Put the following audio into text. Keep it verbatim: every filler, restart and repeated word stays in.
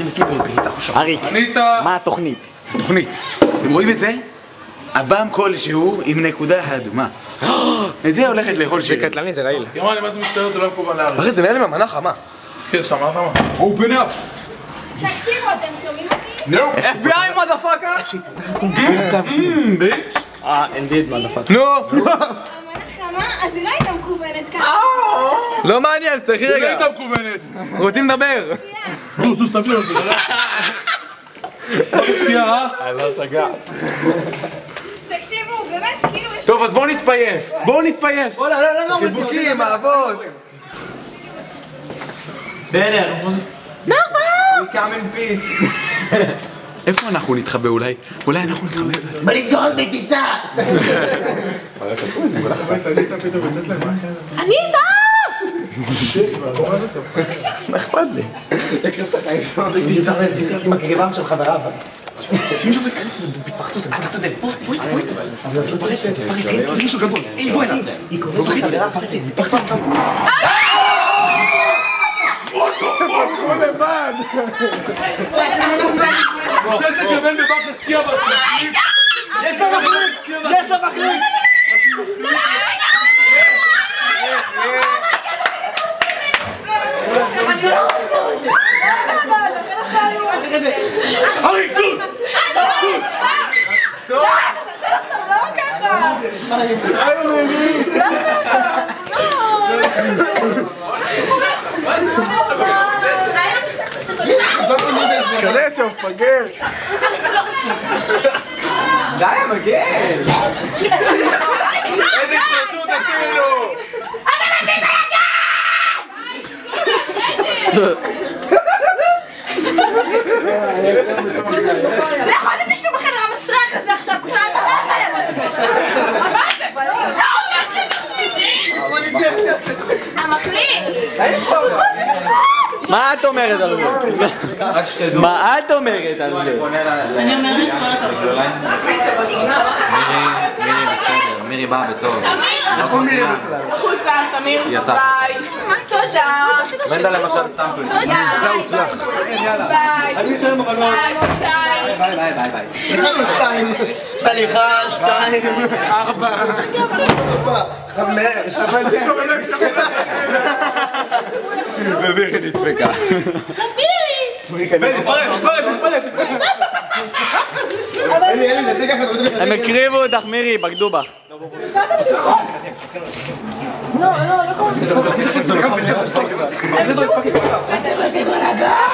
הולכים לפי בריצה חושב. אריק, מה התוכנית? התוכנית. אתם רואים את זה? אב"ם כלשהו עם נקודה אדומה. את זה הולכת לאכול שיר. זה קטלני, זה רעיל. יאמר לי, מה זה מסתדר? זה לא מקובל לארץ. אחי, זה נראה לי מהמנה חמה. כן, שם, מה חמה? Open up! תקשיבו, אתם שומעים אותי? נו, אף בי איי מודפאקה! ביץ' אה, אינדיד מודפאקה. נו! המנה חמה, אז היא לא הייתה מקוונת ככה. לא מעניין, תלכי זה רגע. הייתה מקוונת. רוצים לדבר. זוז, זוז, תביא אותי. לא מצחייה, אה? אני לא שגעת. תקשיבו, באמת שכאילו יש... טוב, אז בואו נתפייס. בואו נתפייס. לא, לא, לא, חיבוקים, אהבות. בסדר. איפה אנחנו נתחבא אולי? אולי אנחנו נתחבא. בוא נסגור עוד מציצה! אני איתה! מה אכפת לי? הקריב את החיים שלו. עם הקריבם של חבריו. מישהו תכנס בפרצות, אני פתח את הדלת. בואי, בואי, בואי. תפרץ, תפרץ, זה מישהו גדול. היי, בואי, תפרץ, תפרץ, תפרץ. הוא לבד! אפשר תכוון בבק הסקיע בתחליף? יש לה מחליק! יש לה מחליק! אריק, זוז! זוז! למה ככה? כנס, יא מפגר! די, מגן! איזה התפרצות עשינו! לכו אתם תשנו בחדר המסרח הזה עכשיו, כוסה אתה רץ עליהם המחליט! מה את אומרת על זה? מה את אומרת על זה? אני אומרת כל הכבוד. מירי בסדר, מירי באה בטוב. תמיר! החוצה, תמיר, ביי. תודה. מנדה למשל סתם פה. יאללה, הוצלח. ביי. אני אשאר עם הבנות. ביי. ביי ביי ביי ביי. סליחה, שתיים. סליחה, שתיים. ארבע. ארבע. חמש. ומירי נדפקה. הם הקריבו אותך, מירי, בגדו בך. לא, לא, לא קורה.